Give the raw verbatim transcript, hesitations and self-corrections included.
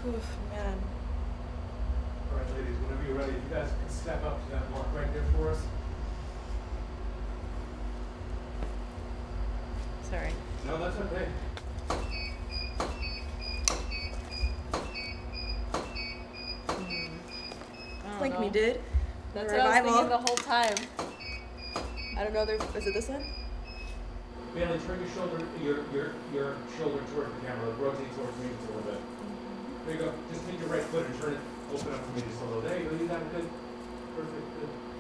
Oof, man. All right, ladies, whenever you're ready, you guys can step up to that mark right there for us. Sorry. No, that's okay. Mm. Blink me, dude. That's the what revival. I was thinking the whole time. I don't know. There is it this one? Bailey, turn your shoulder, your your your shoulder towards the camera. Rotate towards me just a little bit. There you go. Just take your right foot and turn it. Open up for me just a little. There you go. You got it. Good. Perfect. Good.